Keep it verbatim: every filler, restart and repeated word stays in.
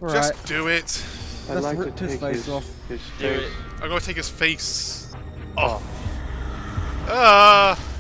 Right. Just do it. I'd Let's like to rip his take face his, off. his Do face it. I'm gonna take his face off. off. Ah!